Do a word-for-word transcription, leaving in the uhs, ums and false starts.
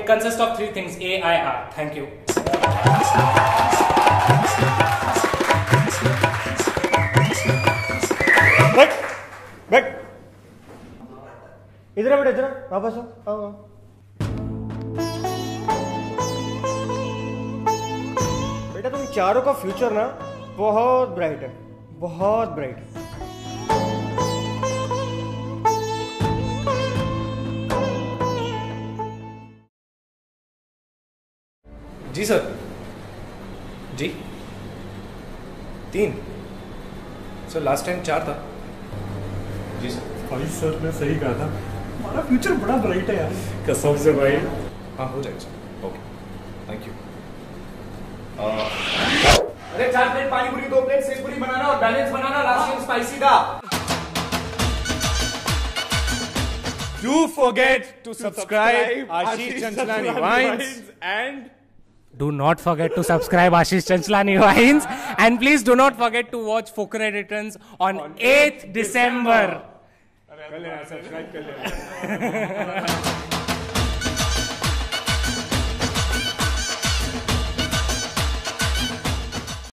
it consists of three things: A, I, R. Thank you. बैठ बैठ इधर आ बेटा, इधर वापस आओ, आओ आओ। बेटा तुम चारों का फ्यूचर ना बहुत ब्राइट है, बहुत ब्राइट है। जी सर। जी तीन सर, लास्ट टाइम चार था। जी सर। भाई सर ने सही कहा था, हमारा फ्यूचर बड़ा ब्राइट है यार, कसम से भाई। हाँ हो जाएगा सर, ओके थैंक यू। अरे चार प्लेट पानी पूरी, दो प्लेट सेव पूरी बनाना और बैलेंस बनाना, लास्ट टाइम स्पाइसी था। Do forget to subscribe Ashish Chanchlani Wines and Do not forget to subscribe Ashish Chanchlani Wines, and please do not forget to watch Fukre Returns on eighth December. कर लेना, subscribe कर लेना।